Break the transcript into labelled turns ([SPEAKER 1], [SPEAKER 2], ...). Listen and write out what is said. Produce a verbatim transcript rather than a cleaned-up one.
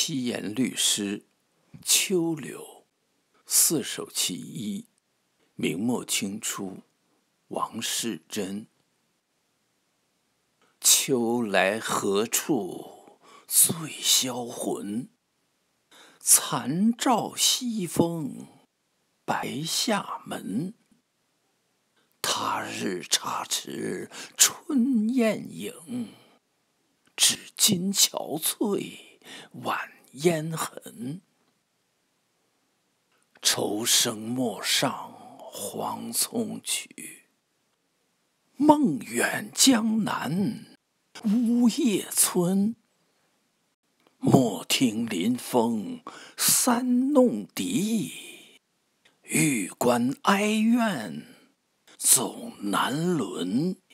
[SPEAKER 1] 七言律诗，秋柳，四首其一，明末清初，王士祯。秋来何处最销魂？残照西风白厦门。他日插翅春雁影，只今憔悴晚烟痕。愁生陌上荒葱曲，梦远江南呜咽村。莫听临风三弄笛，玉关哀怨总难伦。